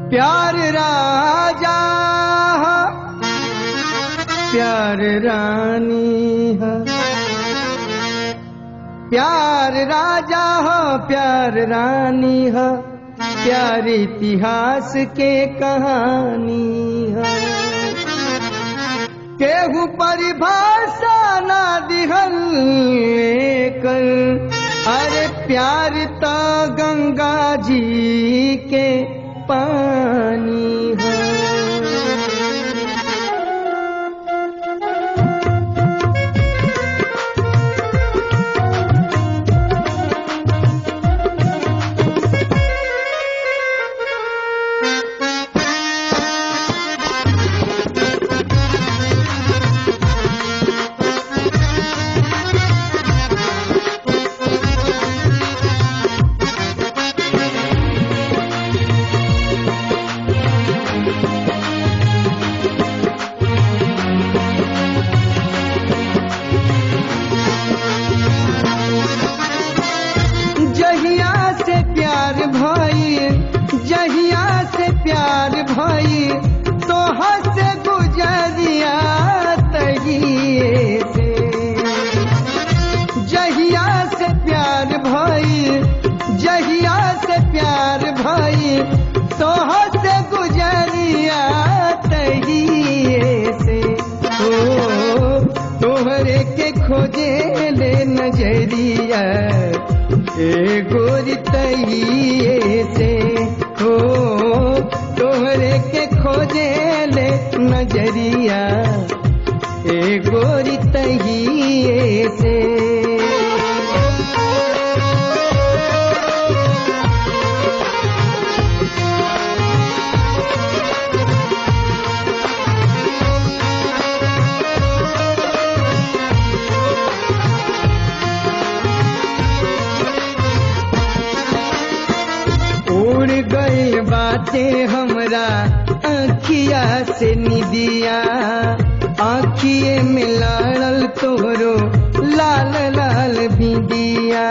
प्यार राजा प्यार रानी है, प्यार राजा हो प्यार रानी है, प्यार इतिहास के कहानी है। केहू परिभाषा ना दिहल कर, अरे प्यार तो गंगा जी के पानी है। जहिया से प्यार भाई तो हंस गुजरिया तहिए से, जहिया से प्यार भाई जहिया से प्यार भाई तो हंस गुजरिया तहिए से। ओ तोहरे के खोजे ले नजरिया ए गोरी तहिए से, हो तोहरे के खोजे ले नजरिया ए गोरी तहिए से। उड़ गई बातें हमरा आँखिया से निदिया, आँखिए में लड़ल तोरो लाल लाल बिंदिया।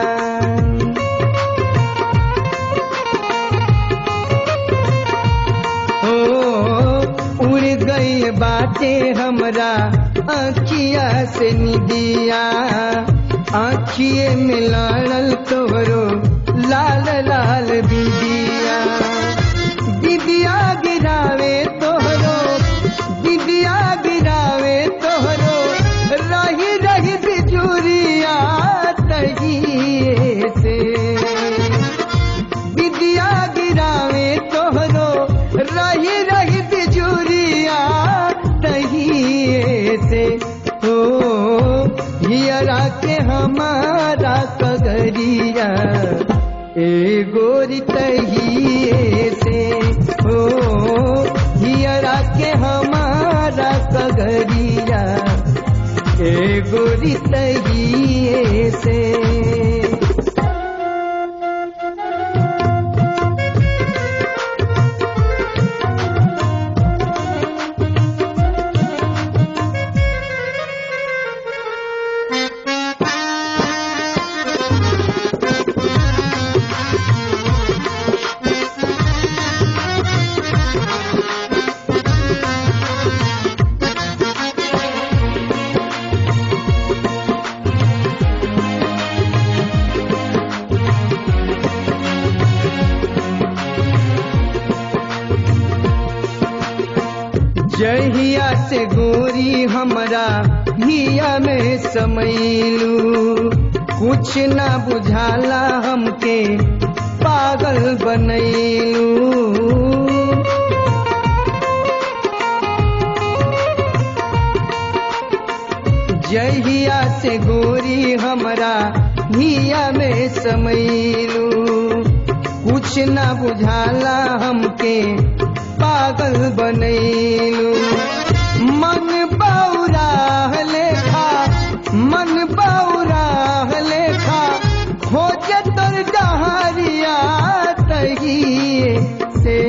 ओ उड़ गई बातें हमरा आँखिया से निदिया, आँखिए में लड़ल तोरो लाल लाल बिंदिया। बिंदिया गिरावे तोहरो बिंदिया गिरावे तोहरो, रही रही बिजुरिया तहिए से। बिंदिया गिरावे तोहरो रही रही बिजुरिया तहिए से। हो हियरा के हमारा कगरिया ए गोरी तहिए से, हो हियरा के हमारा कगरिया ए गोरी तहिए से। जहिया से गोरी हमरा हिया में समैलू, कुछ ना बुझाला हमके पागल बनैलू। जहिया से गोरी हमरा हिया में समैलू, कुछ ना बुझाला हमके पागल बनैलू। मन बौरा लेखा मन बौरा लेखा खोजे तोर डहरिया तहिए से।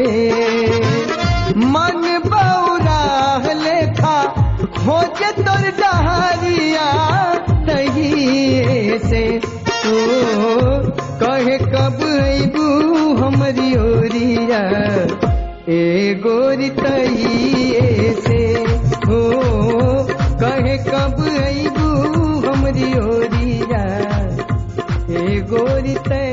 मन बौरा लेखा खोजे तोर डहरिया तहिए से। तो कहे कब अबू हमरी ओरिया ए गोरी तइए से हो कहे कब अइबू हमरी ओरिया ए गोरी तइए